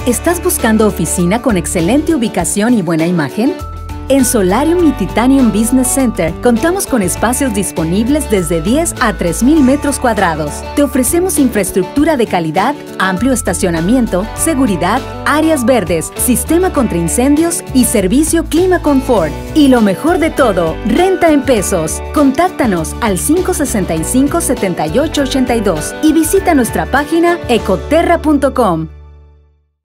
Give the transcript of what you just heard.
¿Estás buscando oficina con excelente ubicación y buena imagen? En Solarium y Titanium Business Center contamos con espacios disponibles desde 10 a 3,000 metros cuadrados. Te ofrecemos infraestructura de calidad, amplio estacionamiento, seguridad, áreas verdes, sistema contra incendios y servicio Clima Confort. Y lo mejor de todo, renta en pesos. Contáctanos al 565-7882 y visita nuestra página ecoterra.com.